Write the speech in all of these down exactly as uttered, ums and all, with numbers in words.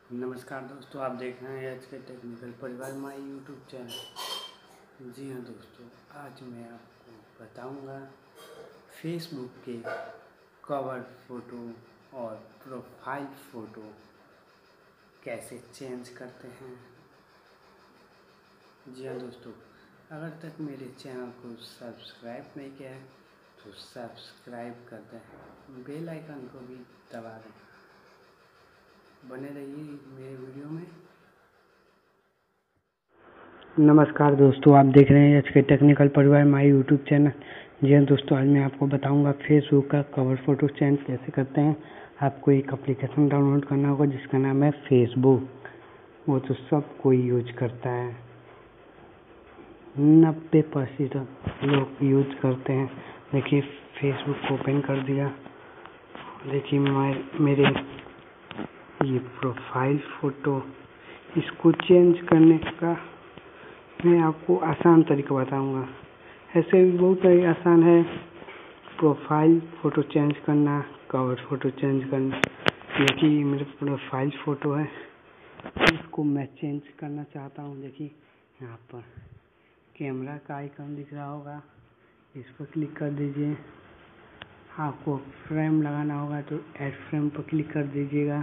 नमस्कार दोस्तों, आप देख रहे हैं एच के टेक्निकल परिवार माई यूट्यूब चैनल। जी हाँ दोस्तों, आज मैं आपको बताऊंगा फेसबुक के कवर फ़ोटो और प्रोफाइल फ़ोटो कैसे चेंज करते हैं। जी हाँ दोस्तों, अगर तक मेरे चैनल को सब्सक्राइब नहीं किया है तो सब्सक्राइब कर दें, बेल आइकन को भी दबा दें। बने रहिए मेरे वीडियो में। नमस्कार दोस्तों, आप देख रहे हैं एच के टेक्निकल परिवार माई यूट्यूब चैनल। जी हाँ दोस्तों, आज मैं आपको बताऊंगा फेसबुक का कवर फ़ोटो चेंज कैसे करते हैं। आपको एक एप्लीकेशन डाउनलोड करना होगा जिसका नाम है फेसबुक। वो तो सब कोई यूज करता है, नब्बे परसेंट लोग यूज करते हैं। देखिए, फेसबुक ओपन कर दिया। देखिए मेरे ये प्रोफाइल फ़ोटो, इसको चेंज करने का मैं आपको आसान तरीका बताऊंगा। ऐसे भी बहुत ही आसान है प्रोफाइल फ़ोटो चेंज करना, कवर फ़ोटो चेंज करना। देखिए मेरे प्रोफाइल फ़ोटो है, इसको मैं चेंज करना चाहता हूँ। देखिए यहाँ पर कैमरा का आइकन दिख रहा होगा, इस पर क्लिक कर दीजिए। आपको फ्रेम लगाना होगा तो ऐड फ्रेम पर क्लिक कर दीजिएगा।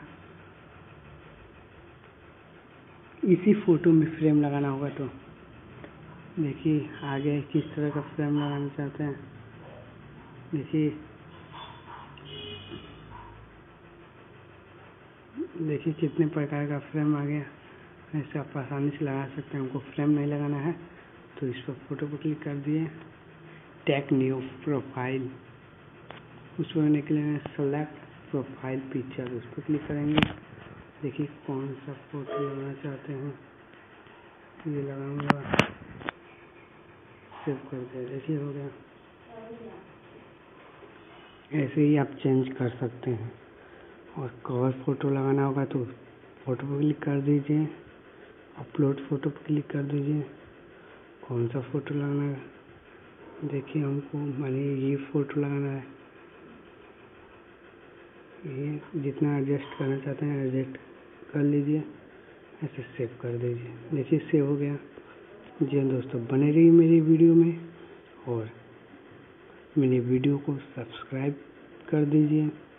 इसी फ़ोटो में फ्रेम लगाना होगा तो देखिए आगे किस तरह का फ्रेम लगाना चाहते हैं। देखिए देखिए कितने प्रकार का फ्रेम आ गया। ऐसे आप आसानी से लगा सकते हैं। हमको फ्रेम नहीं लगाना है तो इस पर फोटो पर क्लिक कर दिए, टैग न्यू प्रोफाइल। उसको होने के लिए सेलेक्ट प्रोफाइल पिक्चर, उस पर क्लिक करेंगे। देखिए कौन सा फोटो लगाना चाहते हैं, ये लगाऊंगा, सेव कर दिया। देखिए हो गया। ऐसे ही आप चेंज कर सकते हैं। और कवर फ़ोटो लगाना होगा तो फ़ोटो पर क्लिक कर दीजिए, अपलोड फ़ोटो पर क्लिक कर दीजिए। कौन सा फ़ोटो लगाना है, देखिए हमको मानिए ये फ़ोटो लगाना है। ये जितना एडजस्ट करना चाहते हैं एडजस्ट कर लीजिए, ऐसे सेव कर दीजिए। देखिए सेव हो गया। जी हाँ दोस्तों, बने रहिए मेरी वीडियो में और मेरी वीडियो को सब्सक्राइब कर दीजिए।